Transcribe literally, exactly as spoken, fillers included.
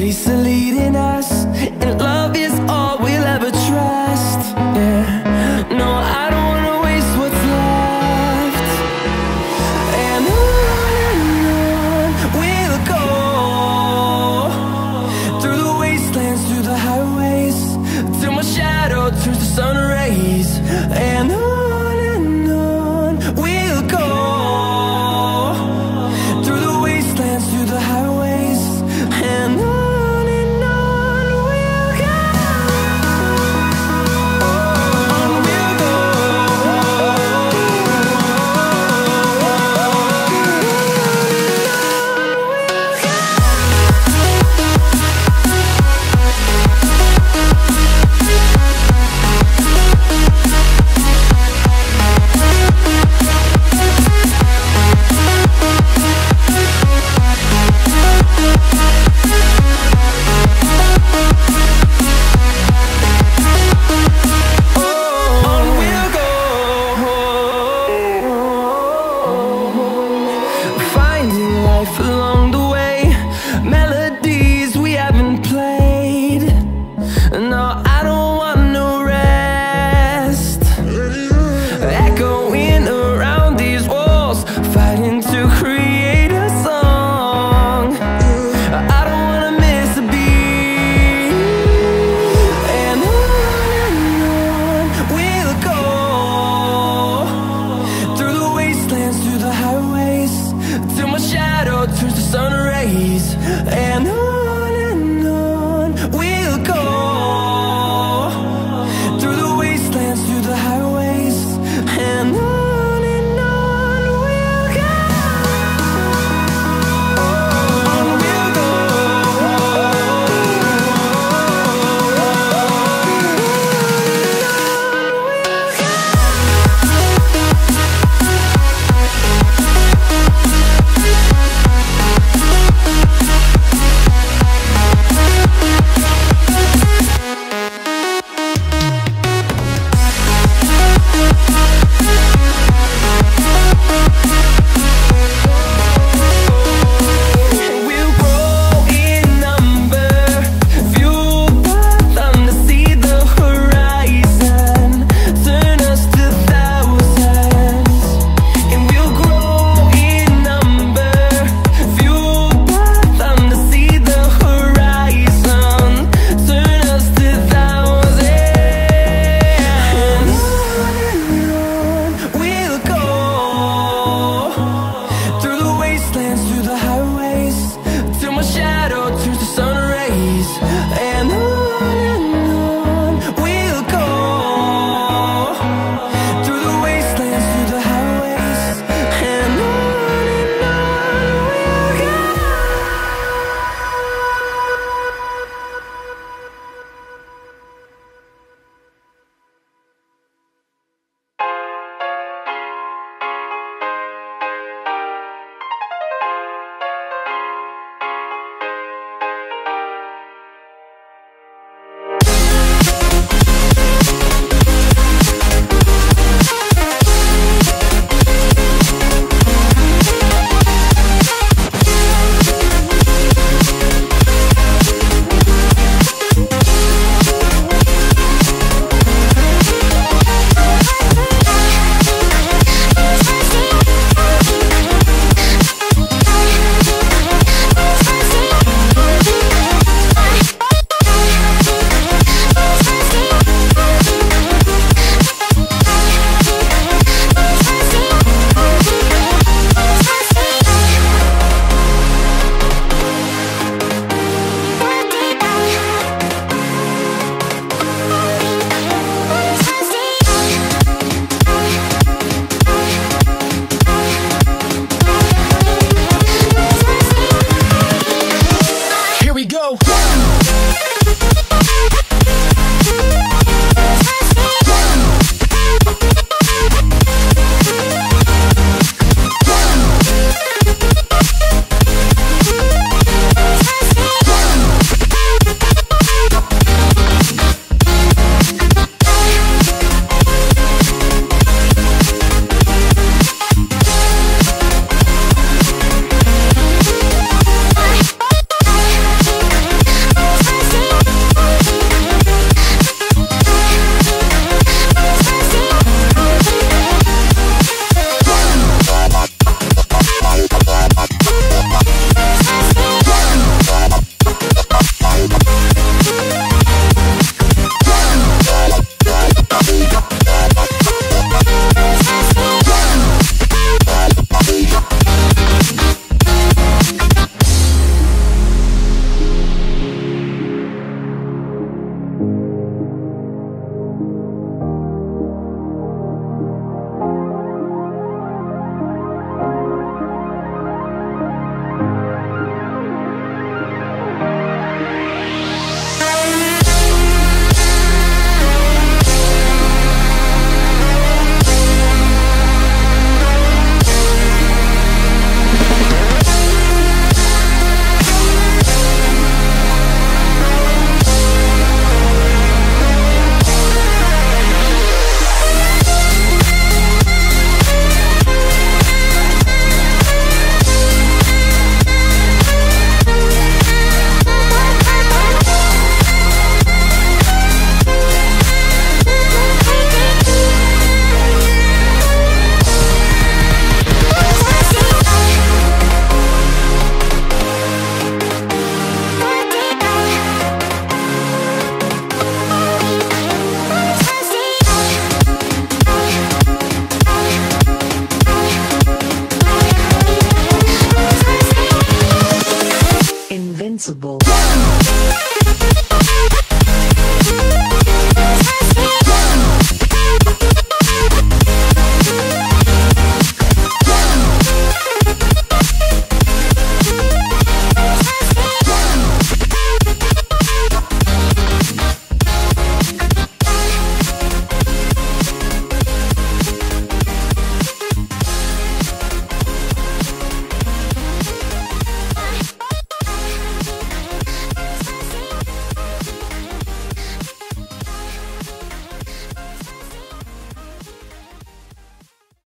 Cities are leading us, and love is all we'll ever trust. Yeah, no, I don't wanna waste what's left. And on and on we'll go, through the wastelands, through the highways, till my shadow turns to sun rays. And on and on we'll go, through the wastelands, through the highways, and on. Along the way, melodies we haven't played. No, I don't want no rest. Echoing around these walls, fighting to create a song. I don't wanna miss a beat. And on and on we'll go, through the wastelands, through the highways, till my shadow turns to sun rays. And on and on we'll go, through the wastelands, through the highways, and on and on we'll go. On we'll go. Invincible.